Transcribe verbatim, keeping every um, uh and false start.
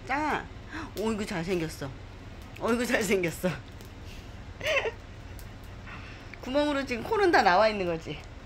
짱아. 어이구 잘생겼어. 어이구 잘생겼어. 구멍으로 지금 코는 다 나와 있는 거지.